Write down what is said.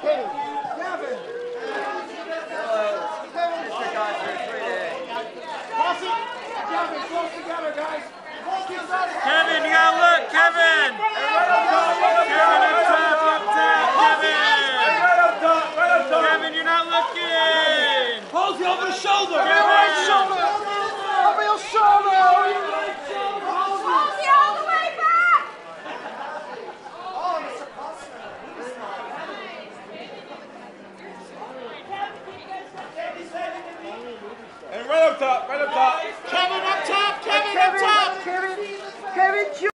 Kenny. Kevin. Pass it. Kevin, close together, guys. Kevin, you gotta look, Kevin! Kevin, up top, Kevin! Kevin, you're not looking! Hold you over the shoulder. Kevin! Right shoulder. Over your shoulder. Hold you all the way back! Oh, Mr. Costner. And right up top, right up top. Kevin up top, Kevin up top. Kevin Jr.